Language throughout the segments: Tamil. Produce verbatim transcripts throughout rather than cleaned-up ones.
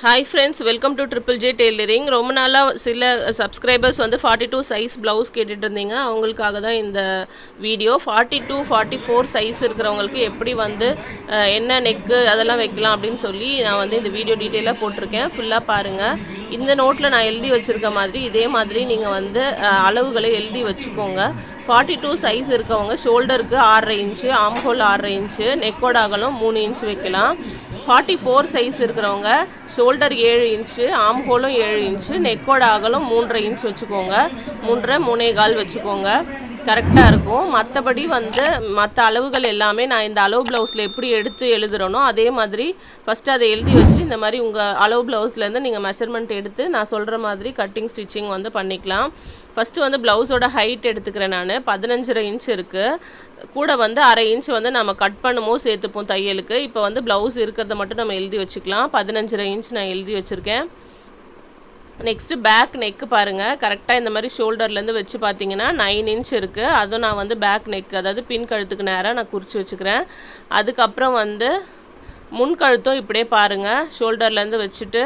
Hi friends, welcome to Triple J Tailoring. ரொம்ப நாளா சில subscribers வந்து forty-two size blouse கேட்டிட்டு இருந்தீங்க. அவங்களுக்காக தான் இந்த வீடியோ. forty-two forty-four size இருக்கிறவங்களுக்கு எப்படி வந்து என்ன neck அதெல்லாம் வைக்கலாம் அப்படினு சொல்லி நான் வந்து இந்த வீடியோ டீடைலா போட்டுருக்கேன். ஃபுல்லா பாருங்க. இந்த நோட்ல நான் எழுதி வச்சிருக்க மாதிரி இதே மாதிரி நீங்க வந்து அளவுகளை எழுதி வச்சுக்கோங்க. forty-two size இருக்கவங்க ஷோல்டருக்கு six inch, arm hole six inch, neck ஓட அகலம் three inch வைக்கலாம். forty-four size இருக்கிறவங்க shoulder seven inch, arm hole seven inch, neck ஓட அகலம் three inch வச்சுக்கோங்க. three three point five வச்சுக்கோங்க. கரெக்ட்டா இருக்கும். மத்தபடி வந்து மத்த அளவுகள் எல்லாமே நான் இந்த அளவு ப்ளவுஸ்ல எப்படி எடுத்து எழுதுறனோ அதே மாதிரி ஃபர்ஸ்ட் அதை எழுதி வச்சிட்டு இந்த மாதிரி உங்க அளவு ப்ளவுஸ்ல இருந்து நீங்க மெஷர்மென்ட் எடுத்து நான் சொல்ற மாதிரி கட்டிங் ஸ்டிச்சிங் வந்து பண்ணிக்கலாம். ஃபர்ஸ்ட் வந்து ப்ளவுஸோட ஹைட் எடுத்துக்கிறேன் நான் fifteen point five inch இருக்கு. கூட வந்து one inch வந்து நாம கட் பண்ணும்போது சேர்த்துப்போம் தையலுக்கு. இப்போ வந்து ப்ளவுஸ் இருக்குறத மட்டும் நம்ம எழுதி வச்சுக்கலாம். fifteen point five inch நான் எழுதி வச்சிருக்கேன். Next back neck பாருங்க கரெக்ட்டா இந்த மாதிரி ஷோல்டர்ல இருந்து வெச்சு பாத்தீங்கன்னா nine inch இருக்கு. அது நான் வந்து back neck அதாவது பின் கழுத்துக்கு நேரா நான் குறிச்சு வச்சுக்கிறேன். அதுக்கு அப்புறம் வந்து முன் கழுத்தும் இப்படியே பாருங்க ஷோல்டர்ல இருந்து வெச்சிட்டு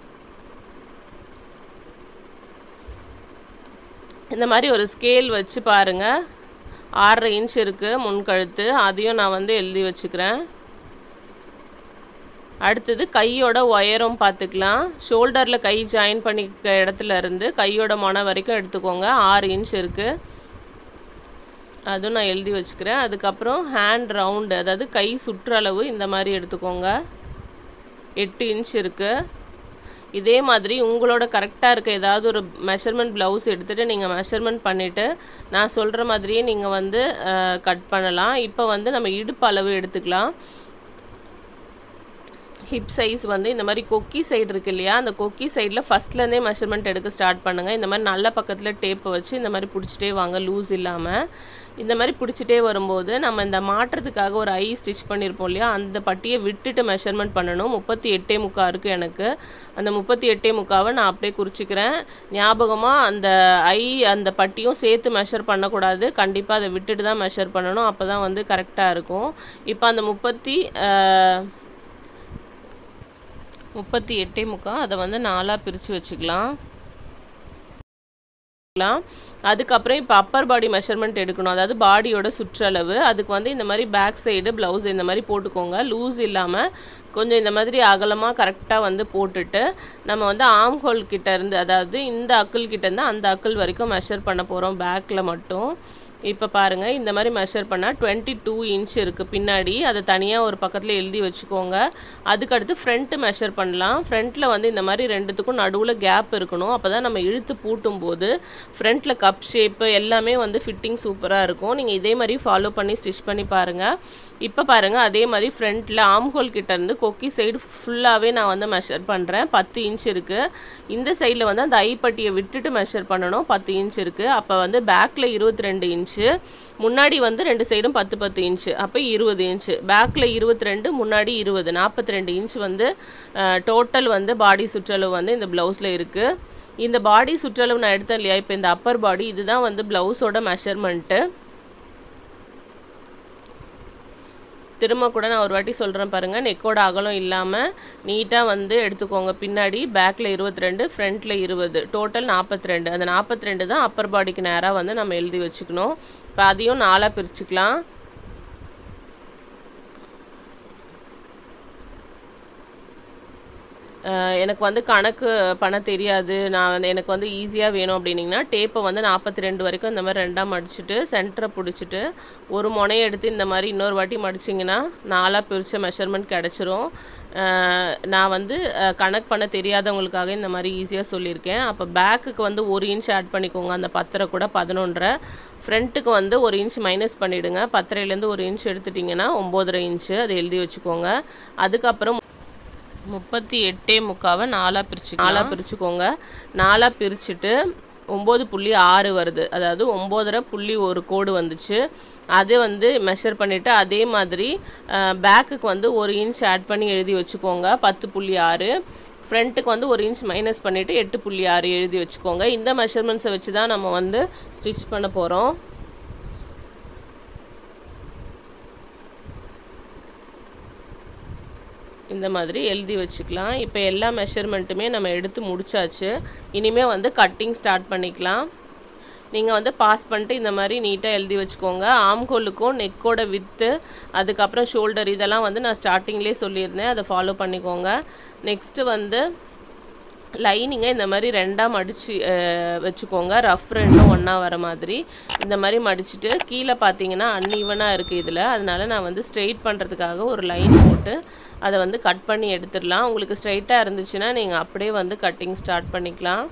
இந்த மாதிரி ஒரு ஸ்கேல் வச்சு பாருங்க six inch இருக்கு முன் கழுத்து அதையும் நான் வந்து எழுதி வச்சுக்கிறேன். அடுத்து கையோட உயரம் பார்த்துக்கலாம். ஷோல்டர்ல கை ஜாயின் பண்ணிக்க இடத்துல இருந்து கையோட மொன வரைக்கும் எடுத்துக்கோங்க. six inch இருக்கு. அது நான் எழுதி வச்சுக்கிறேன். அதுக்கு அப்புறம் ஹேண்ட் ரவுண்ட் அதாவது கை சுற்றளவு இந்த மாதிரி எடுத்துக்கோங்க. eight inch இருக்கு. இதே மாதிரி உங்களோட கரெக்ட்டா இருக்க ஏதாவது ஒரு மெஷர்மென்ட் ப்ளவுஸ் எடுத்துட்டு நீங்க மெஷர்மென்ட் பண்ணிட்டு நான் சொல்ற மாதிரியே நீங்க வந்து கட் பண்ணலாம். இப்போ வந்து நம்ம இடுப்பு அளவு எடுத்துக்கலாம். hip size வந்து இந்த மாதிரி கொக்கி சைடு இருக்கு இல்லையா அந்த கொக்கி சைடுல ஃபர்ஸ்ட்ல இருந்தே மெஷர்மென்ட் எடுக்க ஸ்டார்ட் பண்ணுங்க. இந்த மாதிரி நல்ல பக்கத்துல டேப் வச்சு இந்த மாதிரி புடிச்சிட்டே வாங்க லூஸ் இல்லாம. இந்த மாதிரி புடிச்சிட்டே வரும்போது நம்ம இந்த மாற்றத்துக்காக ஒரு ஐ ஸ்டிட்ச் பண்ணிருப்போம் இல்லையா அந்த பட்டியை விட்டுட்டு மெஷர்மென்ட் பண்ணனும். thirty-eight point five இருக்கு எனக்கு. அந்த thirty-eight point five நான் அப்படியே குறிச்சிக்கிறேன். ஞாபகமா அந்த ஐ அந்த பட்டியும் சேர்த்து மெஷர் பண்ண கூடாது. கண்டிப்பா அதை விட்டுட்டு தான் மெஷர் பண்ணனும். அப்பதான் வந்து கரெக்ட்டா இருக்கும். இப்போ அந்த thirty thirty-eight point five அதை வந்து நாலா பிரிச்சு வச்சுக்கலாம். அதுக்கு அப்புறம் இப்ப அப்பர் பாடி மெஷர்மென்ட் எடுக்கணும். அதாவது பாடியோட சுற்றளவு. அதுக்கு வந்து இந்த மாதிரி பேக் சைடு ப்ளவுஸ் இந்த மாதிரி போட்டுக்கோங்க. லூஸ் இல்லாம கொஞ்சம் இந்த மாதிரி அகலமா கரெக்ட்டா வந்து போட்டுட்டு நம்ம வந்து ஆர்ம் ஹோல் கிட்ட இருந்து அதாவது இந்த அக்கிள் கிட்ட இருந்து அந்த அக்கிள் வரைக்கும் மெஷர் பண்ண போறோம் பேக்ல மட்டும். இப்போ பாருங்க இந்த மாதிரி மெஷர் பண்ணா twenty-two inch இருக்கு பின்னாடி. அத தனியா ஒரு பக்கத்துல எழுதி வச்சுக்கோங்க. அதுக்கு அடுத்து ஃப்ரண்ட் மெஷர் பண்ணலாம். ஃப்ரண்ட்ல வந்து இந்த மாதிரி ரெண்டுத்துக்கும் நடுவுல கேப் இருக்கணும். அப்பதான் நம்ம இழுத்து பூட்டும்போது ஃப்ரண்ட்ல கப் ஷேப் எல்லாமே வந்து ஃபிட்டிங் சூப்பரா இருக்கும். நீங்க இதே மாதிரி ஃபாலோ பண்ணி ஸ்டிட்ச் பண்ணி பாருங்க. இப்போ பாருங்க அதே மாதிரி ஃப்ரண்ட்ல ஆர்ம் ஹோல் கிட்ட இருந்து கொக்கி சைடு ஃபுல்லாவே நான் வந்து மெஷர் பண்றேன். ten inch இருக்கு. இந்த சைடுல வந்து அந்த ஐப்பட்டியை விட்டுட்டு மெஷர் பண்ணனும். ten inch இருக்கு. அப்ப வந்து பேக்ல twenty-two inch முன்னாடி வந்து ரெண்டு சைடும் ten ten inch அப்ப twenty inch பேக்ல twenty-two முன்னாடி twenty forty-two inch வந்து டோட்டல் வந்து பாடி சுற்றளவு வந்து இந்த ப்ளவுஸ்ல இருக்கு. இந்த பாடி சுற்றளவு நான் எடுத்தேன் இல்லையா இப்போ இந்த அப்பர் பாடி இதுதான் வந்து ப்ளவுஸோட மெஷர்மென்ட். திரும்ப கூட நான் ஒரு வாட்டி சொல்றேன் பாருங்க. நெக்கோட அகலம் இல்லாம நீட்டா வந்து எடுத்துக்கோங்க. பின்னாடி பேக்ல twenty-two ஃப்ரண்ட்ல twenty டோட்டல் forty-two. அந்த forty-two தான் அப்பர் பாடிக்கு நேரா வந்து நம்ம எழுதி வச்சுக்கணும். இப்போ அதையும் நாலா பிரிச்சுக்கலாம். எனக்கு வந்து கணக்கு பண்ண தெரியாது நான் எனக்கு வந்து ஈஸியா வேணும் அப்படினீங்கன்னா டேப்பை வந்து forty-two வரைக்கும் இந்த மாதிரி ரெண்டா மடிச்சிட்டு சென்டரை புடிச்சிட்டு ஒரு முனையை எடுத்து இந்த மாதிரி இன்னொரு வாட்டி மடிச்சிங்கனா நாலா பிரிச்ச மெஷர்மென்ட் கிடைச்சிரும். நான் வந்து கணக்கு பண்ண தெரியாதவங்களுக்காக இந்த மாதிரி ஈஸியா சொல்லிருக்கேன். அப்ப பேக்குக்கு வந்து one inch ஆட் பண்ணிக்கோங்க. அந்த ten கூட eleven. ஃப்ரண்ட்க்கு வந்து one inch மைனஸ் பண்ணிடுங்க. ten ல இருந்து one inch எடுத்துட்டீங்கன்னா nine inch அதை எழுதி வச்சுக்கோங்க. அதுக்கு அப்புறம் thirty-eight point five நாலா பிரிச்சு நாலா பிரிச்சுக்கோங்க. நாலா பிரிச்சிட்டு nine point six வருது. அதாவது nine புள்ளி ஒரு கோடு வந்துச்சு. அது வந்து மெஷர் பண்ணிட்டு அதே மாதிரி பேக்குக்கு வந்து one inch ஆட் பண்ணி எழுதி வச்சுக்கோங்க. ten point six ஃப்ரண்ட்க்கு வந்து one inch மைனஸ் பண்ணிட்டு eight point six எழுதி வச்சுக்கோங்க. இந்த மெஷர்மென்ட்ஸை வச்சு தான் நம்ம வந்து ஸ்டிட்ச் பண்ண போறோம். இந்த மாதிரி எழுதி வச்சுக்கலாம். இப்போ எல்லா மெஷர்மெண்ட்டுமே நம்ம எடுத்து முடிச்சாச்சு. இனிமேல் வந்து கட்டிங் ஸ்டார்ட் பண்ணிக்கலாம். நீங்கள் வந்து பாஸ் பண்ணிட்டு இந்த மாதிரி நீட்டாக எழுதி வச்சுக்கோங்க. ஆம்கோலுக்கும் நெக்கோட வித்து, அதுக்கப்புறம் ஷோல்டர், இதெல்லாம் வந்து நான் ஸ்டார்டிங்லேயே சொல்லியிருந்தேன், அதை ஃபாலோ பண்ணிக்கோங்க. நெக்ஸ்ட்டு வந்து லைனிங்கை இந்த மாதிரி ரெண்டாக மடித்து வச்சுக்கோங்க. ரஃப் ரெண்டும் ஒன்றா வர மாதிரி இந்த மாதிரி மடிச்சுட்டு, கீழே பார்த்தீங்கன்னா அன்ஈவனாக இருக்குது இதில், அதனால நான் வந்து ஸ்ட்ரெயிட் பண்ணுறதுக்காக ஒரு லைன் போட்டு அதை வந்து கட் பண்ணி எடுத்துடலாம். உங்களுக்கு ஸ்ட்ரெயிட்டாக இருந்துச்சுன்னா நீங்கள் அப்படியே வந்து கட்டிங் ஸ்டார்ட் பண்ணிக்கலாம்.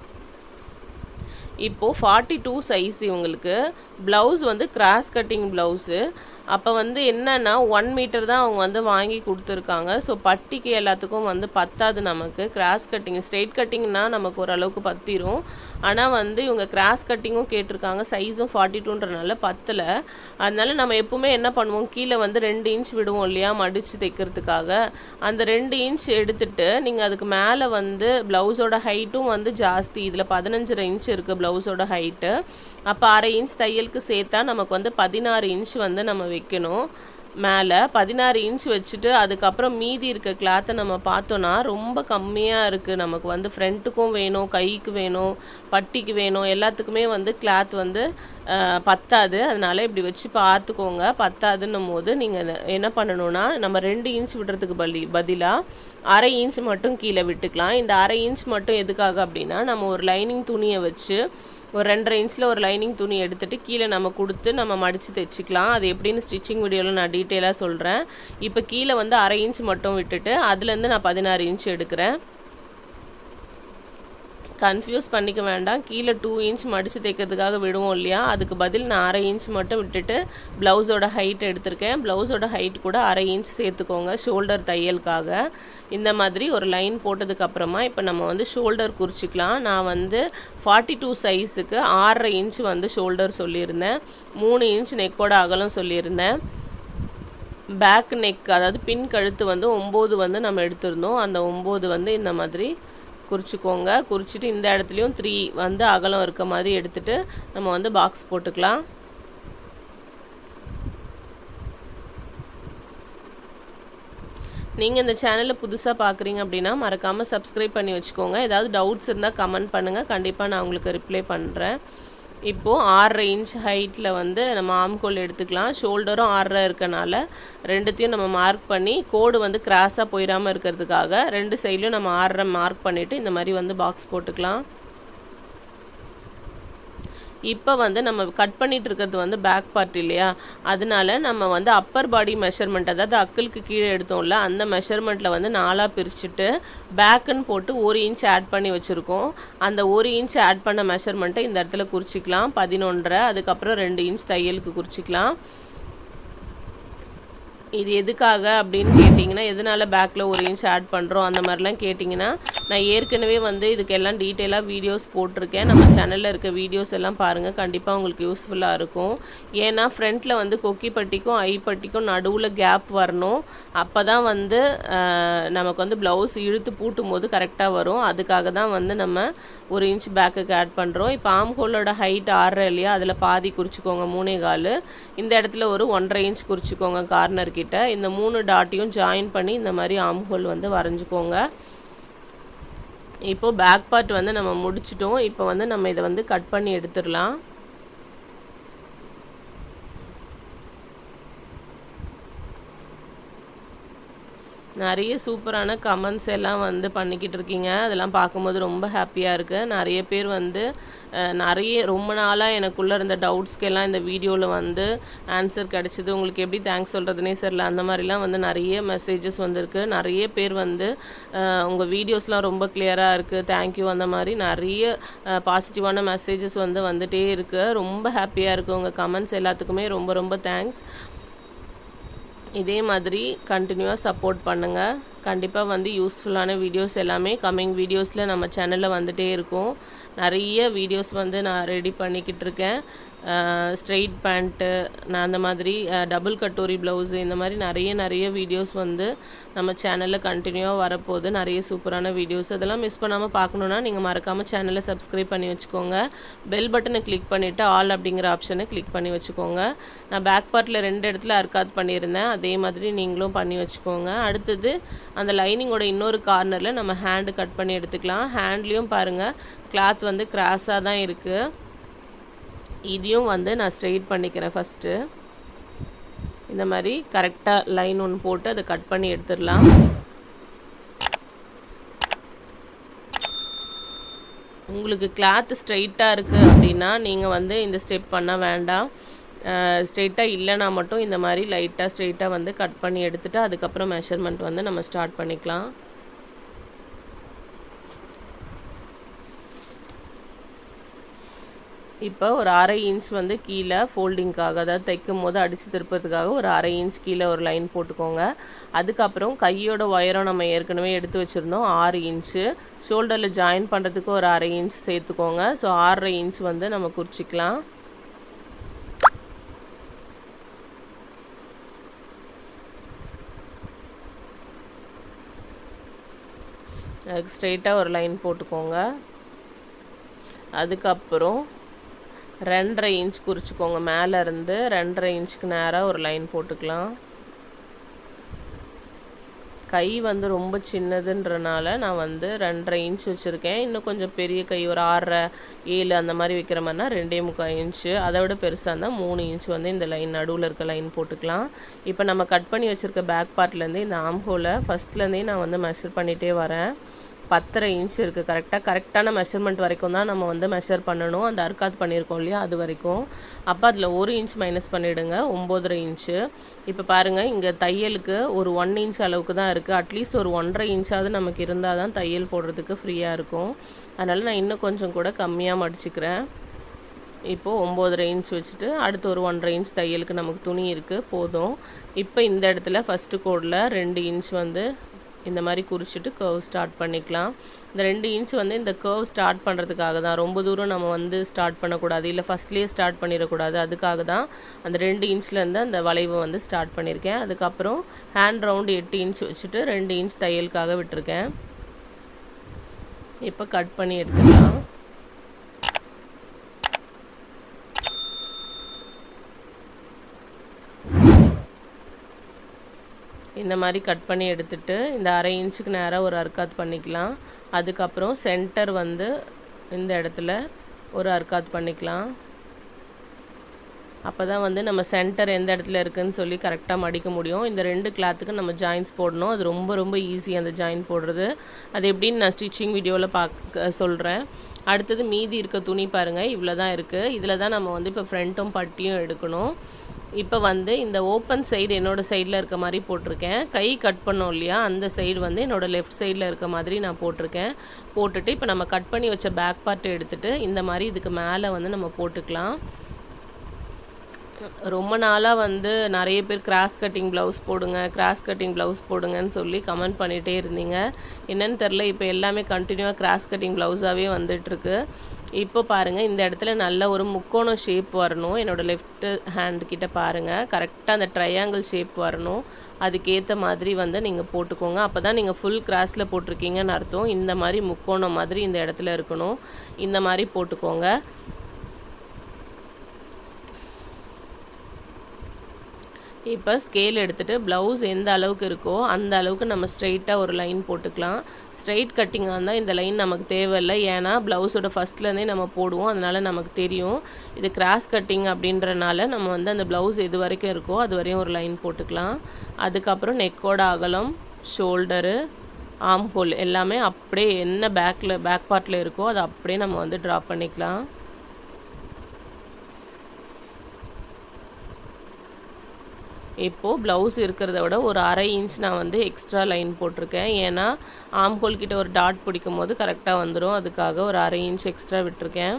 இப்போது ஃபார்ட்டி டூ சைஸ் இவங்களுக்கு. ப்ளவுஸ் வந்து கிராஸ் கட்டிங் ப்ளவுஸு. அப்போ வந்து என்னென்னா ஒன் மீட்டர் தான் அவங்க வந்து வாங்கி கொடுத்துருக்காங்க. ஸோ பட்டிக்கு எல்லாத்துக்கும் வந்து பத்தாது நமக்கு. கிராஸ் கட்டிங், ஸ்ட்ரெயிட் கட்டிங்னால் நமக்கு ஓரளவுக்கு பத்திரும். ஆனால் வந்து இவங்க கிராஸ் கட்டிங்கும் கேட்டிருக்காங்க, சைஸும் ஃபார்ட்டி டூன்றனால பத்தில். அதனால நம்ம எப்போவுமே என்ன பண்ணுவோம், கீழே வந்து ரெண்டு இன்ச் விடுவோம் இல்லையா மடித்து தைக்கிறதுக்காக. அந்த ரெண்டு இன்ச் எடுத்துகிட்டு நீங்கள் அதுக்கு மேலே வந்து ப்ளவுஸோட ஹைட்டும் வந்து ஜாஸ்தி, இதில் பதினஞ்சரை இன்ச் இருக்குது ப்ளவுஸோட ஹைட்டு. அப்போ அரை இன்ச் தையலுக்கு சேர்த்தா நமக்கு வந்து பதினாறு இன்ச் வந்து நம்ம வைக்கணும். மேலே பதினாறு இன்ச் வச்சுட்டு அதுக்கப்புறம் மீதி இருக்க கிளாத்தை நம்ம பார்த்தோன்னா ரொம்ப கம்மியாக இருக்குது. நமக்கு வந்து ஃப்ரண்ட்டுக்கும் வேணும், கைக்கு வேணும், பட்டிக்கு வேணும், எல்லாத்துக்குமே வந்து கிளாத் வந்து பத்தாது. அதனால் இப்படி வச்சு பார்த்துக்கோங்க. பத்தாதுன்னும் போது நீங்கள் என்ன பண்ணணுன்னா, நம்ம ரெண்டு இன்ச் விடுறதுக்கு பலி பதிலாக அரை இன்ச் மட்டும் கீழே விட்டுக்கலாம். இந்த அரை இன்ச் மட்டும் எதுக்காக அப்படின்னா, நம்ம ஒரு லைனிங் துணியை வச்சு ஒரு ரெண்டரை இன்ச்சில் ஒரு லைனிங் துணி எடுத்துகிட்டு கீழே நம்ம கொடுத்து நம்ம மடித்து தைச்சிக்கலாம். அது எப்படின்னு ஸ்டிச்சிங் வீடியோவில் நான் டீட்டெயிலாக சொல்கிறேன். இப்போ கீழே வந்து அரை இன்ச் மட்டும் விட்டுட்டு அதுலேருந்து நான் பதினாறு இன்ச் எடுக்கிறேன். கன்ஃபியூஸ் பண்ணிக்க வேண்டாம். கீழே டூ இன்ச் மடித்து தைக்கிறதுக்காக விடுவோம் இல்லையா, அதுக்கு பதில் நான் அரை இன்ச் மட்டும் விட்டுட்டு ப்ளவுஸோட ஹைட் எடுத்திருக்கேன். ப்ளவுஸோட ஹைட் கூட அரை இன்ச் சேர்த்துக்கோங்க ஷோல்டர் தையலுக்காக. இந்த மாதிரி ஒரு லைன் போட்டதுக்கப்புறமா இப்போ நம்ம வந்து ஷோல்டர் குறிச்சிக்கலாம். நான் வந்து ஃபார்ட்டி டூ சைஸுக்கு ஆறரை இன்ச் வந்து ஷோல்டர் சொல்லியிருந்தேன். மூணு இன்ச் நெக்கோட அகலம் சொல்லியிருந்தேன். பேக் நெக், அதாவது பின் கழுத்து வந்து ஒம்பது வந்து நம்ம எடுத்திருந்தோம். அந்த ஒம்பது வந்து இந்த மாதிரி குறிச்சிக்கோங்க. குறிச்சிட்டு இந்த இடத்துலையும் த்ரீ வந்து அகலம் இருக்க மாதிரி எடுத்துகிட்டு நம்ம வந்து பாக்ஸ் போட்டுக்கலாம். நீங்கள் இந்த சேனலில் புதுசாக பார்க்குறீங்க அப்படின்னா மறக்காமல் சப்ஸ்கிரைப் பண்ணி வச்சுக்கோங்க. ஏதாவது டவுட்ஸ் இருந்தால் கமெண்ட் பண்ணுங்கள், கண்டிப்பாக நான் உங்களுக்கு ரிப்ளை பண்ணுறேன். இப்போது ஆறரை இன்ச் ஹைட்டில் வந்து நம்ம ஆம்கோல் எடுத்துக்கலாம். ஷோல்டரும் ஆறரை இருக்கனால ரெண்டுத்தையும் நம்ம மார்க் பண்ணி, கோடு வந்து கிராஸாக போயிடாமல் இருக்கிறதுக்காக ரெண்டு சைட்லையும் நம்ம ஆறரை மார்க் பண்ணிவிட்டு இந்த மாதிரி வந்து பாக்ஸ் போட்டுக்கலாம். இப்போ வந்து நம்ம கட் பண்ணிட்டு இருக்கிறது வந்து பேக் பார்ட் இல்லையா, அதனால நம்ம வந்து அப்பர் பாடி மெஷர்மெண்ட், அதாவது அக்கிளுக்கு கீழே எடுத்தோம்ல அந்த மெஷர்மெண்ட்டில் வந்து நாலாக பிரிச்சுட்டு பேக்குன்னு போட்டு ஒரு இன்ச் ஆட் பண்ணி வச்சுருக்கோம். அந்த ஒரு இன்ச் ஆட் பண்ண மெஷர்மெண்ட்டை இந்த இடத்துல குறிச்சிக்கலாம். பதினொன்றரை, அதுக்கப்புறம் ரெண்டு இன்ச் தையலுக்கு குறிச்சிக்கலாம். இது எதுக்காக அப்படின்னு கேட்டிங்கன்னா, எதனால் பேக்கில் ஒரு இன்ச் ஆட் பண்ணுறோம் அந்த மாதிரிலாம் கேட்டிங்கன்னா, நான் ஏற்கனவே வந்து இதுக்கு எல்லாம் டீட்டெயிலாக வீடியோஸ் போட்டிருக்கேன். நம்ம சேனலில் இருக்க வீடியோஸ் எல்லாம் பாருங்கள், கண்டிப்பாக உங்களுக்கு யூஸ்ஃபுல்லாக இருக்கும். ஏன்னா ஃப்ரண்ட்டில் வந்து கொக்கி பட்டிக்கும் ஐ பட்டிக்கும் நடுவில் கேப் வரணும். அப்போ தான் வந்து நமக்கு வந்து ப்ளவுஸ் இழுத்து பூட்டும் போது கரெக்டாக வரும். அதுக்காக தான் வந்து நம்ம ஒரு இன்ச் பேக்குக்கு ஆட் பண்ணுறோம். இப்போ ஆம் ஹோலோட ஹைட் ஆறரை இல்லையா, அதில் பாதி குறிச்சிக்கோங்க, மூணே கால். இந்த இடத்துல ஒரு ஒன்றரை இன்ச் குறிச்சிக்கோங்க கார்னர் கிட்ட. இந்த மூணு டாட்டையும் ஜாயின் பண்ணி இந்த மாதிரி ஆம் ஹோல் வந்து வரைஞ்சிக்கோங்க. இப்போ பேக் பார்ட் வந்து நம்ம முடிச்சிட்டோம். இப்போ வந்து நம்ம இதை வந்து கட் பண்ணி எடுத்துடலாம். நிறைய சூப்பரான கமெண்ட்ஸ் எல்லாம் வந்து பண்ணிக்கிட்டு இருக்கீங்க. அதெல்லாம் பார்க்கும்போது ரொம்ப ஹாப்பியாக இருக்குது. நிறைய பேர் வந்து நிறைய ரொம்ப நாளாக எனக்குள்ளே இருந்த டவுட்ஸ்க்கெல்லாம் இந்த வீடியோவில் வந்து ஆன்சர் கிடச்சிது. உங்களுக்கு எப்படி தேங்க்ஸ் சொல்கிறதுனே சரியில்லை, அந்த மாதிரிலாம் வந்து நிறைய மெசேஜஸ் வந்துருக்கு. நிறைய பேர் வந்து உங்கள் வீடியோஸ்லாம் ரொம்ப கிளியராக இருக்குது, தேங்க்யூ, அந்த மாதிரி நிறைய பாசிட்டிவான மெசேஜஸ் வந்து வந்துகிட்டே இருக்குது. ரொம்ப ஹாப்பியாக இருக்குது. உங்கள் கமெண்ட்ஸ் எல்லாத்துக்குமே ரொம்ப ரொம்ப தேங்க்ஸ். இதே மாதிரி கண்டினியூவாக சப்போர்ட் பண்ணுங்கள். கண்டிப்பாக வந்து யூஸ்ஃபுல்லான வீடியோஸ் எல்லாமே கம்மிங் வீடியோஸில் நம்ம சேனலில் வந்துகிட்டே இருக்கும். நிறைய வீடியோஸ் வந்து நான் ரெடி பண்ணிக்கிட்டு இருக்கேன். ஸ்ட்ரெயிட் பேண்ட்டு நான் அந்த மாதிரி டபுள் கட்டோரி ப்ளவுஸு இந்த மாதிரி நிறைய நிறைய வீடியோஸ் வந்து நம்ம சேனலில் கண்டினியூவாக வரப்போகுது. நிறைய சூப்பரான வீடியோஸ். அதெல்லாம் மிஸ் பண்ணாமல் பார்க்கணுன்னா நீங்கள் மறக்காமல் சேனலை சப்ஸ்கிரைப் பண்ணி வச்சுக்கோங்க. பெல் பட்டனை கிளிக் பண்ணிவிட்டு ஆல் அப்படிங்கிற ஆப்ஷனை கிளிக் பண்ணி வச்சுக்கோங்க. நான் பேக் பார்ட்டில் ரெண்டு இடத்துல அர்க்காத் பண்ணியிருந்தேன், அதே மாதிரி நீங்களும் பண்ணி வச்சுக்கோங்க. அடுத்தது அந்த லைனிங்கோட இன்னொரு கார்னரில் நம்ம ஹேண்டு கட் பண்ணி எடுத்துக்கலாம். ஹேண்ட்லேயும் பாருங்கள் கிளாத் வந்து கிராஸாக தான் இருக்குது. இதையும் வந்து நான் ஸ்ட்ரெயிட் பண்ணிக்கிறேன். ஃபஸ்ட்டு இந்த மாதிரி கரெக்டாக லைன் ஒன்று போட்டு அதை கட் பண்ணி எடுத்துடலாம். உங்களுக்கு கிளாத் ஸ்ட்ரெயிட்டாக இருக்குது அப்படின்னா நீங்கள் வந்து இந்த ஸ்டெப் பண்ண வேண்டாம். ஸ்ட்ரெயிட்டாக இல்லைனா மட்டும் இந்த மாதிரி லைட்டாக ஸ்ட்ரெயிட்டாக வந்து கட் பண்ணி எடுத்துகிட்டு அதுக்கப்புறம் மெஷர்மெண்ட் வந்து நம்ம ஸ்டார்ட் பண்ணிக்கலாம். இப்போ ஒரு அரை இன்ச் வந்து கீழே ஃபோல்டிங்காக, அதாவது தைக்கும் போது அடித்து திருப்பதுக்காக ஒரு அரை இன்ச் கீழே ஒரு லைன் போட்டுக்கோங்க. அதுக்கப்புறம் கையோட உயரம் நம்ம ஏற்கனவே எடுத்து வச்சுருந்தோம் ஆறு இன்ச்சு. ஷோல்டரில் ஜாயின் பண்ணுறதுக்கு ஒரு அரை இன்ச் சேர்த்துக்கோங்க. ஸோ ஆறரை இன்ச் வந்து நம்ம குறிச்சிக்கலாம். அதுக்கு ஸ்ட்ரெயிட்டாக ஒரு லைன் போட்டுக்கோங்க. அதுக்கப்புறம் ரெண்டரை இன்ச் குறிச்சிக்கோங்க. மேலே இருந்து ரெண்டரை இன்ச்சுக்கு நேராக ஒரு லைன் போட்டுக்கலாம். கை வந்து ரொம்ப சின்னதுன்றனால நான் வந்து ரெண்டரை இன்ச் வச்சுருக்கேன். இன்னும் கொஞ்சம் பெரிய கை ஒரு ஆறரை ஏழு அந்த மாதிரி வைக்கிற மாதிரினா ரெண்டே முக்கால் இன்ச்சு, அதை விட பெருசாக இருந்தால் மூணு இன்ச் வந்து இந்த லைன் நடுவில் இருக்க லைன் போட்டுக்கலாம். இப்போ நம்ம கட் பண்ணி வச்சுருக்க பேக் பார்ட்லேருந்து இந்த ஆம் ஹோலை ஃபஸ்ட்லேருந்தே நான் வந்து மெஷர் பண்ணிகிட்டே வரேன். பத்தரை இன்ச் இருக்குது. கரெக்டாக கரெக்டான மெஷர்மெண்ட் வரைக்கும் தான் நம்ம வந்து மெஷர் பண்ணணும். அந்த அர்க்காத் பண்ணியிருக்கோம் இல்லையா, அது வரைக்கும். அப்போ அதில் ஒரு இன்ச் மைனஸ் பண்ணிவிடுங்க, ஒம்போதரை இன்ச்சு. இப்போ பாருங்கள் இங்கே தையலுக்கு ஒரு ஒன் இன்ச் அளவுக்கு தான் இருக்குது. அட்லீஸ்ட் ஒரு ஒன்றரை இன்ச்சாவது நமக்கு இருந்தால் தான் தையல் போடுறதுக்கு ஃப்ரீயாக இருக்கும். அதனால் நான் இன்னும் கொஞ்சம் கூட கம்மியாக மடிச்சுக்கிறேன். இப்போது ஒம்போதரை இன்ச் வச்சுட்டு அடுத்து ஒரு ஒன்றரை இன்ச் தையலுக்கு நமக்கு துணி இருக்குது, போதும். இப்போ இந்த இடத்துல ஃபஸ்ட்டு கோடில் ரெண்டு இன்ச் வந்து இந்த மாதிரி குறிச்சிட்டு கர்வ் ஸ்டார்ட் பண்ணிக்கலாம். இந்த ரெண்டு இன்ச் வந்து இந்த கர்வ் ஸ்டார்ட் பண்ணுறதுக்காக தான். ரொம்ப தூரம் நம்ம வந்து ஸ்டார்ட் பண்ணக்கூடாது, இல்லை ஃபஸ்ட்லேயே ஸ்டார்ட் பண்ணிடக்கூடாது. அதுக்காக தான் அந்த ரெண்டு இன்ச்லேருந்து அந்த வளைவை வந்து ஸ்டார்ட் பண்ணியிருக்கேன். அதுக்கப்புறம் ஹேண்ட் ரவுண்டு எட்டு இன்ச் வச்சுட்டு ரெண்டு இன்ச் தையலுக்காக விட்டுருக்கேன். இப்போ கட் பண்ணி எடுத்துக்கலாம். இந்த மாதிரி கட் பண்ணி எடுத்துட்டு இந்த அரை இன்ச்சுக்கு நேராக ஒரு அர்க்காத் பண்ணிக்கலாம். அதுக்கப்புறம் சென்டர் வந்து இந்த இடத்துல ஒரு அர்க்காத் பண்ணிக்கலாம். அப்போ தான் வந்து நம்ம சென்டர் எந்த இடத்துல இருக்குதுன்னு சொல்லி கரெக்டாக மடிக்க முடியும். இந்த ரெண்டு கிளாத்துக்கு நம்ம ஜாயின்ஸ் போடணும். அது ரொம்ப ரொம்ப ஈஸி அந்த ஜாயின் போடுறது. அது எப்படின்னு நான் ஸ்டிச்சிங் வீடியோவில் பார்க்க சொல்கிறேன். அடுத்தது மீதி இருக்க துணி பாருங்கள், இவ்வளோ தான் இருக்குது. இதில் தான் நம்ம வந்து இப்போ ஃப்ரண்ட்டும் பட்டியும் எடுக்கணும். இப்போ வந்து இந்த ஓப்பன் சைடு என்னோடய சைடில் இருக்க மாதிரி போட்டிருக்கேன். கை கட் பண்ணோம் இல்லையா, அந்த சைடு வந்து என்னோடய லெஃப்ட் சைடில் இருக்க மாதிரி நான் போட்டிருக்கேன். போட்டுட்டு இப்போ நம்ம கட் பண்ணி வச்ச பேக் பார்ட்டை எடுத்துகிட்டு இந்த மாதிரி இதுக்கு மேலே வந்து நம்ம போட்டுக்கலாம். ரொம்ப நாளாக வந்து நிறைய பேர் கிராஸ் கட்டிங் ப்ளவுஸ் போடுங்க கிராஸ் கட்டிங் ப்ளவுஸ் போடுங்கன்னு சொல்லி கமெண்ட் பண்ணிகிட்டே இருந்தீங்க. என்னன்னு தெரில, இப்போ எல்லாமே கண்டினியூவாக கிராஸ் கட்டிங் ப்ளவுஸாகவே வந்துட்டுருக்கு. இப்போ பாருங்கள் இந்த இடத்துல நல்ல ஒரு முக்கோணம் ஷேப் வரணும். என்னோடய லெஃப்ட் ஹேண்ட் கிட்ட பாருங்கள், கரெக்டாக அந்த ட்ரையாங்கிள் ஷேப் வரணும். அதுக்கேற்ற மாதிரி வந்து நீங்கள் போட்டுக்கோங்க. அப்போ தான் நீங்கள் ஃபுல் கிராஸில் போட்டிருக்கீங்கன்னு அர்த்தம். இந்த மாதிரி முக்கோணம் மாதிரி இந்த இடத்துல இருக்கணும். இந்த மாதிரி போட்டுக்கோங்க. இப்போ ஸ்கேல் எடுத்துகிட்டு ப்ளவுஸ் எந்த அளவுக்கு இருக்கோ அந்த அளவுக்கு நம்ம ஸ்ட்ரெயிட்டாக ஒரு லைன் போட்டுக்கலாம். ஸ்ட்ரெயிட் கட்டிங்காக இருந்தால் இந்த லைன் நமக்கு தேவையில்லை, ஏன்னா ப்ளவுஸோட ஃபஸ்ட்லேருந்தே நம்ம போடுவோம், அதனால் நமக்கு தெரியும். இது கிராஸ் கட்டிங் அப்படின்றனால நம்ம வந்து அந்த ப்ளவுஸ் எது வரைக்கும் இருக்கோ அது வரையும் ஒரு லைன் போட்டுக்கலாம். அதுக்கப்புறம் நெக்கோட அகலம், ஷோல்டரு, ஆம் ஹோல் எல்லாமே அப்படியே என்ன பேக்கில் பேக் பார்ட்டில் இருக்கோ அதை அப்படியே நம்ம வந்து ட்ரா பண்ணிக்கலாம். இப்போது ப்ளவுஸ் இருக்கிறத விட ஒரு அரை இன்ச் நான் வந்து எக்ஸ்ட்ரா லைன் போட்டிருக்கேன். ஏன்னா ஆம் ஹோல் கிட்ட ஒரு டாட் பிடிக்கும் போது கரெக்டாக வந்துடும். அதுக்காக ஒரு அரை இன்ச் எக்ஸ்ட்ரா விட்டுருக்கேன்.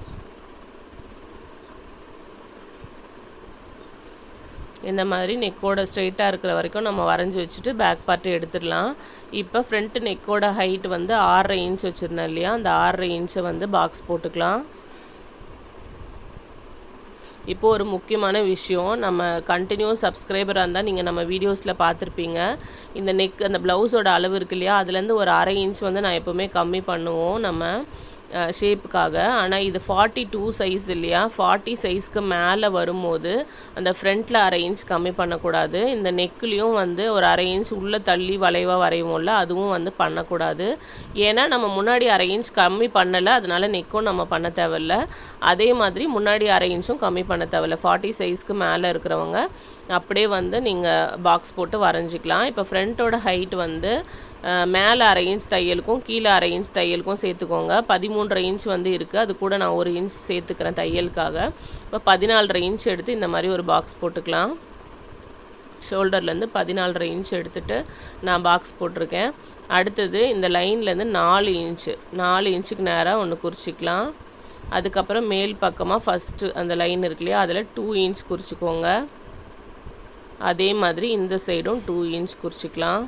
இந்த மாதிரி நெக்கோட ஸ்ட்ரெயிட்டாக இருக்கிற வரைக்கும் நம்ம வரைஞ்சி வச்சுட்டு பேக் பார்ட்டு எடுத்துடலாம். இப்போ ஃப்ரண்ட் நெக்கோட ஹைட் வந்து ஆறரை இன்ச் வச்சுருந்தேன் இல்லையா, அந்த ஆறரை இன்ச்சை வந்து பாக்ஸ் போட்டுக்கலாம். இப்போ ஒரு முக்கியமான விஷயம், நம்ம கண்டினியூஸ் சப்ஸ்கிரைபராக இருந்தால் நீங்கள் நம்ம வீடியோஸில் பார்த்துருப்பீங்க. இந்த நெக் அந்த ப்ளவுஸோட அளவு இருக்கு இல்லையா, அதுலேருந்து ஒரு அரை இன்ச் வந்து நான் எப்போவுமே கம்மி பண்ணுவோம் நம்ம ஷேப்புக்காக. ஆனால் இது ஃபார்ட்டி டூ சைஸ் இல்லையா, ஃபார்ட்டி சைஸ்க்கு மேலே வரும்போது அந்த ஃப்ரண்ட்டில் அரை இன்ச் கம்மி பண்ணக்கூடாது. இந்த நெக்குலேயும் வந்து ஒரு அரை இன்ச் உள்ளே தள்ளி வளைவாக வரைவோம்ல, அதுவும் வந்து பண்ணக்கூடாது. ஏன்னா நம்ம முன்னாடி அரை இன்ச் கம்மி பண்ணலை, அதனால நெக்கும் நம்ம பண்ண தேவையில்ல. அதே மாதிரி முன்னாடி அரை இன்ச்சும் கம்மி பண்ண தேவையில்ல. ஃபார்ட்டி சைஸ்க்கு மேலே இருக்கிறவங்க அப்படியே வந்து நீங்கள் பாக்ஸ் போட்டு வரைஞ்சிக்கலாம். இப்போ ஃப்ரண்ட்டோட ஹைட் வந்து மேலே அரை இன்ச் தையலுக்கும் கீழே அரை இன்ச் தையலுக்கும் சேர்த்துக்கோங்க. பதிமூன்றரை இன்ச் வந்து இருக்குது, அது கூட நான் ஒரு இன்ச் சேர்த்துக்கிறேன் தையலுக்காக. இப்போ பதினாலரை இன்ச் எடுத்து இந்த மாதிரி ஒரு பாக்ஸ் போட்டுக்கலாம். ஷோல்டர்லேருந்து பதினாலரை இன்ச் எடுத்துகிட்டு நான் பாக்ஸ் போட்டிருக்கேன். அடுத்தது இந்த லைன்லேருந்து நாலு இன்ச்சு நாலு இன்ச்சுக்கு நேராக ஒன்று குறிச்சிக்கலாம். அதுக்கப்புறம் மேல் பக்கமாக ஃபஸ்ட்டு அந்த லைன் இருக்கு இல்லையா, அதில் டூ இன்ச் குறிச்சிக்கோங்க. அதே மாதிரி இந்த சைடும் டூ இன்ச் குறிச்சிக்கலாம்.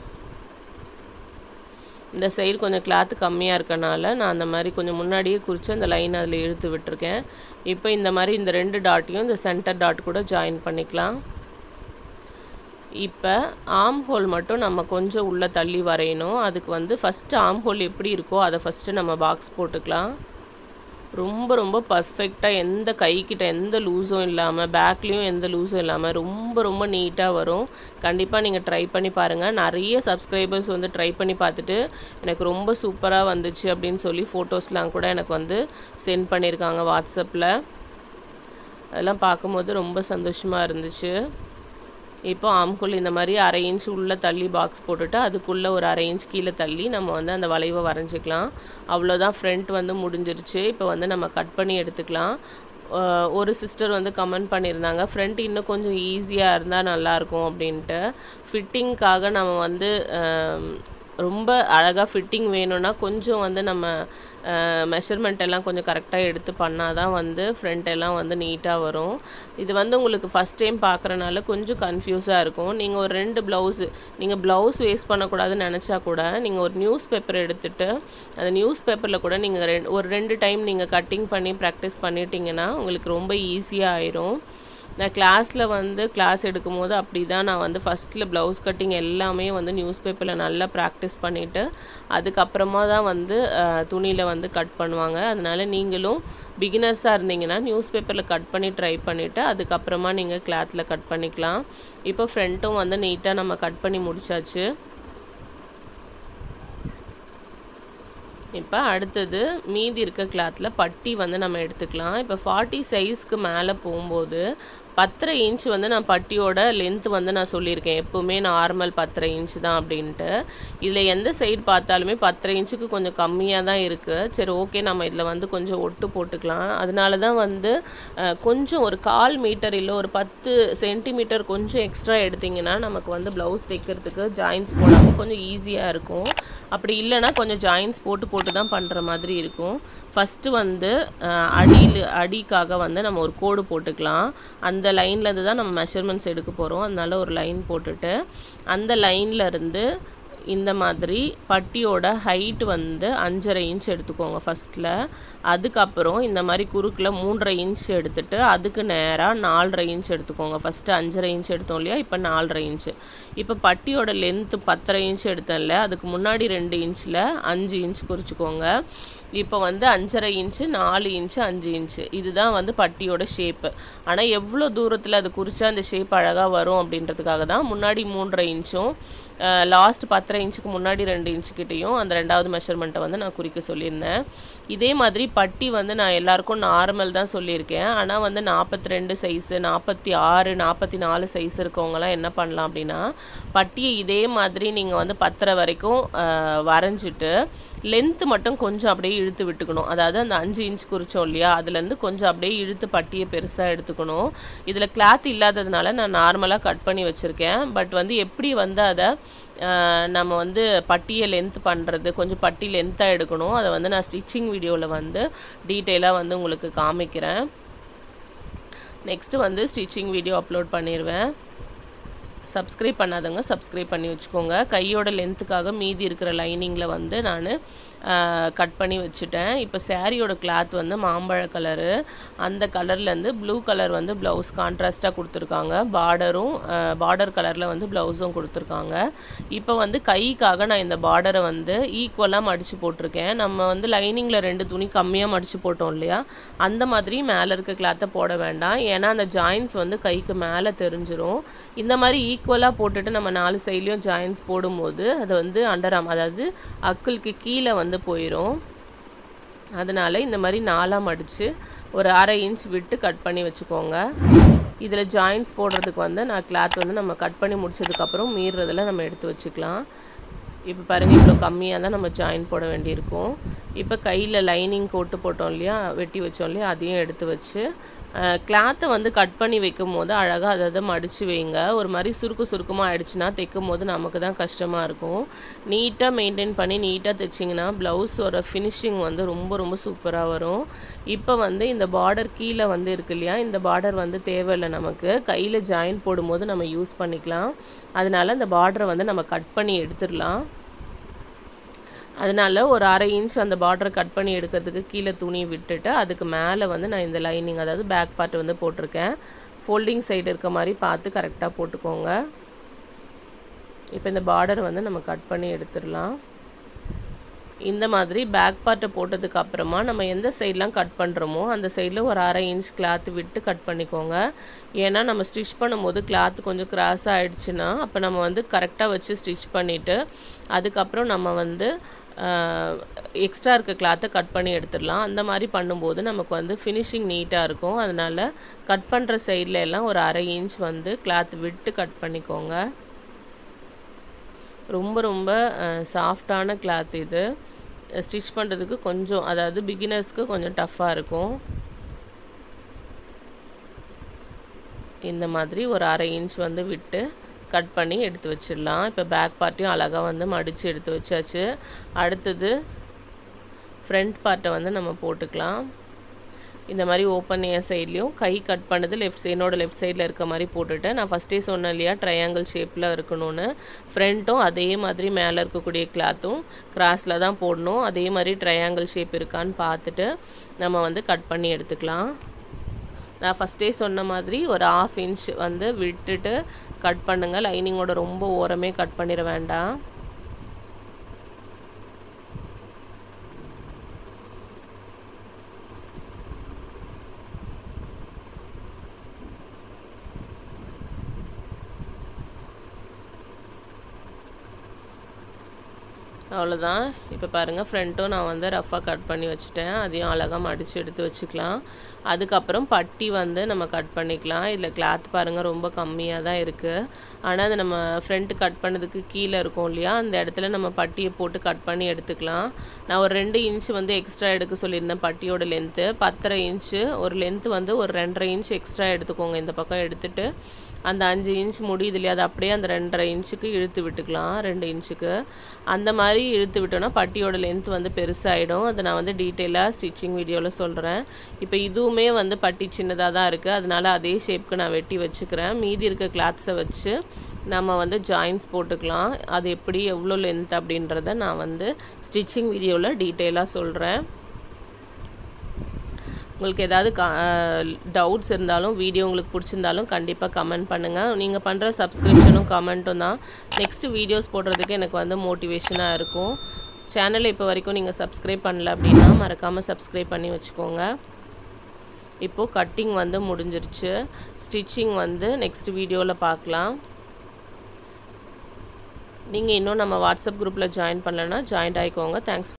இந்த சைடு கொஞ்சம் கிளாத்து கம்மியாக இருக்கனால நான் அந்த மாதிரி கொஞ்சம் முன்னாடியே குறித்து அந்த லைன் அதில் இழுத்து விட்டுருக்கேன். இப்போ இந்த மாதிரி இந்த ரெண்டு டாட்டையும் இந்த சென்டர் டாட் கூட ஜாயின் பண்ணிக்கலாம். இப்போ ஆம் ஹோல் மட்டும் நம்ம கொஞ்சம் உள்ளே தள்ளி வரையணும். அதுக்கு வந்து ஃபஸ்ட்டு ஆம் ஹோல் எப்படி இருக்கோ அதை ஃபஸ்ட்டு நம்ம பாக்ஸ் போட்டுக்கலாம். ரொம்ப ரொம்ப பர்ஃபெக்டாக, எந்த கைக்கிட்ட எந்த லூஸும் இல்லாமல், பேக்லேயும் எந்த லூஸும் இல்லாமல் ரொம்ப ரொம்ப நீட்டாக வரும். கண்டிப்பாக நீங்கள் ட்ரை பண்ணி பாருங்கள். நிறைய சப்ஸ்கிரைபர்ஸ் வந்து ட்ரை பண்ணி பார்த்துட்டு எனக்கு ரொம்ப சூப்பராக வந்துச்சு அப்படின்னு சொல்லி ஃபோட்டோஸ்லாம் கூட எனக்கு வந்து சென்ட் பண்ணியிருக்காங்க வாட்ஸ்அப்பில். அதெல்லாம் பார்க்கும்போது ரொம்ப சந்தோஷமாக இருந்துச்சு. இப்போ ஆம்ஹோல் இந்த மாதிரி அரை இன்ச் உள்ளே தள்ளி பாக்ஸ் போட்டுட்டு அதுக்குள்ளே ஒரு அரை இன்ச் கீழே தள்ளி நம்ம வந்து அந்த வளைவை வரைஞ்சிக்கலாம். அவ்வளோதான், ஃப்ரண்ட் வந்து முடிஞ்சிருச்சு. இப்போ வந்து நம்ம கட் பண்ணி எடுத்துக்கலாம். ஒரு சிஸ்டர் வந்து கமெண்ட் பண்ணியிருந்தாங்க, ஃப்ரண்ட் இன்னும் கொஞ்சம் ஈஸியாக இருந்தால் நல்லாயிருக்கும் அப்படின்ட்டு. ஃபிட்டிங்க்காக நம்ம வந்து ரொம்ப அழகாக ஃபிட்டிங் வேணும்னா கொஞ்சம் வந்து நம்ம மெஷர்மெண்ட் எல்லாம் கொஞ்சம் கரெக்டாக எடுத்து பண்ணால் தான் வந்து ஃப்ரண்ட் எல்லாம் வந்து நீட்டாக வரும். இது வந்து உங்களுக்கு ஃபஸ்ட் டைம் பார்க்குறனால கொஞ்சம் கன்ஃபியூஸாக இருக்கும். நீங்கள் ஒரு ரெண்டு ப்ளவுஸு நீங்கள் ப்ளவுஸ் வேஸ்ட் பண்ணக்கூடாதுன்னு நினச்சா கூட நீங்கள் ஒரு நியூஸ் பேப்பர் எடுத்துகிட்டு அந்த நியூஸ் பேப்பரில் கூட நீங்கள் ரெ ஒரு ரெண்டு டைம் நீங்கள் கட்டிங் பண்ணி ப்ராக்டிஸ் பண்ணிட்டீங்கன்னா உங்களுக்கு ரொம்ப ஈஸியாக ஆயிரும். நான் கிளாஸில் வந்து கிளாஸ் எடுக்கும் போது அப்படி தான் நான் வந்து ஃபஸ்ட்டில் ப்ளவுஸ் கட்டிங் எல்லாமே வந்து நியூஸ் பேப்பரில் நல்லா ப்ராக்டிஸ் பண்ணிவிட்டு அதுக்கப்புறமா தான் வந்து துணியில் வந்து கட் பண்ணுவாங்க. அதனால் நீங்களும் பிகினர்ஸாக இருந்தீங்கன்னா நியூஸ் பேப்பரில் கட் பண்ணி ட்ரை பண்ணிவிட்டு அதுக்கப்புறமா நீங்கள் கிளாத்தில் கட் பண்ணிக்கலாம். இப்போ ஃப்ரண்ட்டும் வந்து நீட்டாக நம்ம கட் பண்ணி முடிச்சாச்சு. இப்போ அடுத்தது மீதி இருக்க கிளாத்தில் பட்டி வந்து நம்ம எடுத்துக்கலாம். இப்போ ஃபார்ட்டி சைஸ்க்கு மேலே போகும்போது பத்தரை இன்ச் வந்து நான் பட்டியோட லென்த் வந்து நான் சொல்லியிருக்கேன். எப்போவுமே நார்மல் பத்தரை இன்ச்சு தான் அப்படின்ட்டு. இதில் எந்த சைடு பார்த்தாலுமே பத்தரை இன்ச்சுக்கு கொஞ்சம் கம்மியாக தான் இருக்குது. சரி ஓகே, நம்ம இதில் வந்து கொஞ்சம் ஒட்டு போட்டுக்கலாம். அதனால தான் வந்து கொஞ்சம் ஒரு கால் மீட்டர் இல்லை ஒரு பத்து சென்டிமீட்டர் கொஞ்சம் எக்ஸ்ட்ரா எடுத்திங்கன்னா நமக்கு வந்து ப்ளவுஸ் தைக்கிறதுக்கு ஜாயின்ஸ் போடாமல் கொஞ்சம் ஈஸியாக இருக்கும். அப்படி இல்லைனா கொஞ்சம் ஜாயின்ஸ் போட்டு போட்டு தான் பண்ணுற மாதிரி இருக்கும். ஃபஸ்ட்டு வந்து அடியில் அடிக்காக வந்து நம்ம ஒரு கோடு போட்டுக்கலாம். அந்த லைன்லேருந்து தான் நம்ம மெஷர்மெண்ட்ஸ் எடுக்க போகிறோம். அதனால ஒரு லைன் போட்டுட்டு அந்த லைன்லேருந்து இந்த மாதிரி பட்டியோட ஹைட் வந்து அஞ்சரை இன்ச் எடுத்துக்கோங்க ஃபஸ்ட்டில். அதுக்கப்புறம் இந்த மாதிரி குறுக்கில் மூன்றரை இன்ச் எடுத்துகிட்டு அதுக்கு நேராக நாலரை இன்ச் எடுத்துக்கோங்க. ஃபஸ்ட்டு அஞ்சரை இன்ச் எடுத்தோம் இல்லையா, இப்போ நாலரை இன்ச்சு. இப்போ பட்டியோட லென்த்து பத்தரை இன்ச் எடுத்தேன்ல, அதுக்கு முன்னாடி ரெண்டு இன்ச்சில் அஞ்சு இன்ச் குறிச்சிக்கோங்க. இப்போ வந்து அஞ்சரை இன்ச்சு நாலு இன்ச்சு அஞ்சு இன்ச்சு இதுதான் வந்து பட்டியோட ஷேப்பு. ஆனால் எவ்வளோ தூரத்தில் அது குறிச்சா அந்த ஷேப் அழகாக வரும் அப்படின்றதுக்காக தான் முன்னாடி மூன்றரை இன்ச்சும் லாஸ்ட் பத்தரை இன்ச்சுக்கு முன்னாடி ரெண்டு இன்ச்சுக்கிட்டையும் அந்த ரெண்டாவது மெஷர்மெண்ட்டை வந்து நான் குறிக்க சொல்லியிருந்தேன். இதே மாதிரி பட்டி வந்து நான் எல்லாருக்கும் நார்மல் தான் சொல்லியிருக்கேன். ஆனால் வந்து நாற்பத்தி ரெண்டு சைஸு நாற்பத்தி ஆறு நாற்பத்தி நாலு சைஸ் இருக்கவங்களாம் என்ன பண்ணலாம் அப்படின்னா, பட்டியை இதே மாதிரி நீங்கள் வந்து பத்தரை வரைக்கும் வரைஞ்சிட்டு லென்த்து மட்டும் கொஞ்சம் அப்படியே இழுத்து விட்டுக்கணும். அதாவது அந்த அஞ்சு இன்ச் குறிச்சோம் இல்லையா, அதுலேருந்து கொஞ்சம் அப்படியே இழுத்து பட்டியை பெருசாக எடுத்துக்கணும். இதில் கிளாத் இல்லாததுனால நான் நார்மலாக கட் பண்ணி வச்சுருக்கேன். பட் வந்து எப்படி வந்து அதை நம்ம வந்து பட்டியை லென்த் பண்ணுறது, கொஞ்சம் பட்டி லென்த்தாக எடுக்கணும். அதை வந்து நான் ஸ்டிச்சிங் வீடியோவில் வந்து டீட்டெயிலாக வந்து உங்களுக்கு காமிக்கிறேன். நெக்ஸ்ட்டு வந்து ஸ்டிச்சிங் வீடியோ அப்லோட் பண்ணிடுவேன். சப்ஸ்கிரைப் பண்ணாதவங்க சப்ஸ்கிரைப் பண்ணி வச்சுக்கோங்க. கையோட லென்த்துக்காக மீதி இருக்கிற லைனிங்கில் வந்து நான் கட் பண்ணி வச்சுட்டேன். இப்போ சாரியோட கிளாத் வந்து மாம்பழ கலரு, அந்த கலர்லேருந்து ப்ளூ கலர் வந்து ப்ளவுஸ் கான்ட்ராஸ்ட்டாக கொடுத்துருக்காங்க. பார்டரும் பார்டர் கலரில் வந்து ப்ளவுஸும் கொடுத்துருக்காங்க. இப்போ வந்து கைக்காக நான் இந்த பார்டரை வந்து ஈக்குவலாக மடித்து போட்டிருக்கேன். நம்ம வந்து லைனிங்கில் ரெண்டு துணி கம்மியாக மடித்து போட்டோம் இல்லையா, அந்த மாதிரி மேலே இருக்க கிளாத்தை போட வேண்டாம். ஏன்னா அந்த ஜாயின்ஸ் வந்து கைக்கு மேலே தெரிஞ்சிரும். இந்த மாதிரி ஈக்குவலாக போட்டுட்டு நம்ம நாலு சைட்லேயும் ஜாயின்ஸ் போடும்போது அது வந்து அண்டர் ஆர்ம், அதாவது அக்குளுக்கு கீழே வந்து போயிடும். அதனால இந்த மாதிரி நாலாக மடித்து ஒரு அரை இன்ச் விட்டு கட் பண்ணி வச்சுக்கோங்க. இதில் ஜாயின்ஸ் போடுறதுக்கு வந்து நான் கிளாத் வந்து நம்ம கட் பண்ணி முடிச்சதுக்கப்புறம் மீறுறதில் நம்ம எடுத்து வச்சுக்கலாம். இப்போ பாருங்கள், இவ்வளோ கம்மியாக தான் நம்ம ஜாயின் போட வேண்டியிருக்கும். இப்போ கையில் லைனிங் கோட்டு போட்டோம் இல்லையா, வெட்டி வச்சோம் இல்லையா, அதையும் எடுத்து வச்சு கிளாத்தை வந்து கட் பண்ணி வைக்கும் போது அழகாக அதை அதை மடித்து வைங்க. ஒரு மாதிரி சுருக்கு சுருக்கமாக ஆகிடுச்சுன்னா தைக்கும் போது நமக்கு தான் கஷ்டமாக இருக்கும். நீட்டாக மெயின்டைன் பண்ணி நீட்டாக தைச்சிங்கன்னா ப்ளவுஸோட ஃபினிஷிங் வந்து ரொம்ப ரொம்ப சூப்பராக வரும். இப்போ வந்து இந்த பார்டர் கீழே வந்து இருக்கு இல்லையா, இந்த பார்டர் வந்து தேவையில்லை, நமக்கு கையில் ஜாயின் போடும்போது நம்ம யூஸ் பண்ணிக்கலாம். அதனால இந்த பார்டரை வந்து நம்ம கட் பண்ணி எடுத்துடலாம். அதனால் ஒரு அரை இன்ச் அந்த பார்டரை கட் பண்ணி எடுக்கிறதுக்கு கீழே துணி விட்டுட்டு அதுக்கு மேலே வந்து நான் இந்த லைனிங், அதாவது பேக் பார்ட் வந்து போட்டிருக்கேன். ஃபோல்டிங் சைடு இருக்க மாதிரி பார்த்து கரெக்டாக போட்டுக்கோங்க. இப்போ இந்த பார்டரை வந்து நம்ம கட் பண்ணி எடுத்துடலாம். இந்த மாதிரி பேக் பார்ட்டை போட்டதுக்கு அப்புறமா நம்ம எந்த சைட்லாம் கட் பண்ணுறோமோ அந்த சைடில் ஒரு அரை இன்ச் கிளாத் விட்டு கட் பண்ணிக்கோங்க. ஏன்னா நம்ம ஸ்டிச் பண்ணும்போது கிளாத் கொஞ்சம் கிராஸ் ஆகிடுச்சுன்னா அப்போ நம்ம வந்து கரெக்டாக வச்சு ஸ்டிச் பண்ணிவிட்டு அதுக்கப்புறம் நம்ம வந்து எக்ஸ்ட்ரா இருக்க கிளாத்தை கட் பண்ணி எடுத்துடலாம். அந்த மாதிரி பண்ணும்போது நமக்கு வந்து ஃபினிஷிங் நீட்டாக இருக்கும். அதனால் கட் பண்ணுற சைடில் எல்லாம் ஒரு அரை இன்ச் வந்து கிளாத் விட்டு கட் பண்ணிக்கோங்க. ரொம்ப ரொம்ப சாஃப்டான கிளாத் இது. ஸ்டிச் பண்ணுறதுக்கு கொஞ்சம், அதாவது பிகினர்ஸ்க்கு கொஞ்சம் டஃப்பாக இருக்கும். இந்த மாதிரி ஒரு அரை இன்ச் வந்து விட்டு கட் பண்ணி எடுத்து வச்சிடலாம். இப்போ பேக் பார்ட்டையும் அழகாக வந்து மடித்து எடுத்து வச்சாச்சு. அடுத்தது ஃப்ரண்ட் பார்ட்டை வந்து நம்ம போட்டுக்கலாம். இந்த மாதிரி ஓப்பன் ஏர் சைட்லேயும் கை கட் பண்ணது லெஃப்ட் என்னோடய லெஃப்ட் சைடில் இருக்க மாதிரி போட்டுட்டு, நான் ஃபஸ்ட்டே சொன்னேன் இல்லையா ட்ரையாங்கிள் ஷேப்பில் இருக்கணும்னு. ஃப்ரண்ட்டும் அதே மாதிரி மேலே இருக்கக்கூடிய கிளாத்தும் கிராஸில் தான் போடணும். அதே மாதிரி ட்ரையாங்கிள் ஷேப் இருக்கான்னு பார்த்துட்டு நம்ம வந்து கட் பண்ணி எடுத்துக்கலாம். நான் ஃபஸ்ட்டே சொன்ன மாதிரி ஒரு ஆஃப் இன்ச் வந்து விட்டுட்டு கட் பண்ணுங்கள். லைனிங்கோட ரொம்ப ஓரமே கட் பண்ணிட வேண்டாம். அவ்வளோதான். இப்போ பாருங்கள், ஃப்ரண்ட்டும் நான் வந்து ரஃபாக கட் பண்ணி வச்சுட்டேன். அதையும் அழகாக மடித்து எடுத்து வச்சுக்கலாம். அதுக்கப்புறம் பட்டி வந்து நம்ம கட் பண்ணிக்கலாம். இதில் கிளாத் பாருங்கள் ரொம்ப கம்மியாக தான் இருக்குது. ஆனால் அது நம்ம ஃப்ரண்ட்டு கட் பண்ணதுக்கு கீழே இருக்கும் இல்லையா, அந்த இடத்துல நம்ம பட்டியை போட்டு கட் பண்ணி எடுத்துக்கலாம். நான் ஒரு ரெண்டு இன்ச்சு வந்து எக்ஸ்ட்ரா எடுக்க சொல்லியிருந்தேன். பட்டியோட லென்த்து பத்தரை இன்ச்சு, ஒரு லென்த்து வந்து ஒரு ரெண்டரை இன்ச் எக்ஸ்ட்ரா எடுத்துக்கோங்க. இந்த பக்கம் எடுத்துகிட்டு அந்த அஞ்சு இன்ச் முடியுது இல்லையா, அது அப்படியே அந்த ரெண்டரை இன்ச்சுக்கு இழுத்து விட்டுக்கலாம். ரெண்டு இன்ச்சுக்கு அந்த மாதிரி இழுத்து விட்டோன்னா பட்டியோட லென்த் வந்து பெருசாகிடும். அதை நான் வந்து டீட்டெயிலாக ஸ்டிச்சிங் வீடியோவில் சொல்கிறேன். இப்போ இதுவுமே வந்து பட்டி சின்னதாக தான் இருக்குது. அதனால் அதே ஷேப்புக்கு நான் வெட்டி வச்சுக்கிறேன். மீதி இருக்க கிளாத்ஸை வச்சு நம்ம வந்து ஜாயின்ஸ் போட்டுக்கலாம். அது எப்படி எவ்வளோ லென்த் அப்படின்றத நான் வந்து ஸ்டிச்சிங் வீடியோவில் டீட்டெயிலாக சொல்கிறேன். உங்களுக்கு ஏதாவது க டவுட்ஸ் இருந்தாலும் வீடியோ உங்களுக்கு பிடிச்சிருந்தாலும் கண்டிப்பாக கமெண்ட் பண்ணுங்கள். நீங்கள் பண்ணுற சப்ஸ்கிரிப்ஷனும் கமெண்ட்டும் தான் நெக்ஸ்ட்டு வீடியோஸ் போடுறதுக்கு எனக்கு வந்து மோட்டிவேஷனாக இருக்கும். சேனலை இப்போ வரைக்கும் நீங்கள் சப்ஸ்கிரைப் பண்ணல அப்படின்னா மறக்காமல் சப்ஸ்கிரைப் பண்ணி வச்சுக்கோங்க. இப்போது கட்டிங் வந்து முடிஞ்சிருச்சு. ஸ்டிச்சிங் வந்து நெக்ஸ்ட் வீடியோவில் பார்க்கலாம். நீங்கள் இன்னும் நம்ம வாட்ஸ்அப் குரூப்பில் ஜாயின் பண்ணலன்னா ஜாயின் ஆகிக்கோங்க. தேங்க்ஸ்.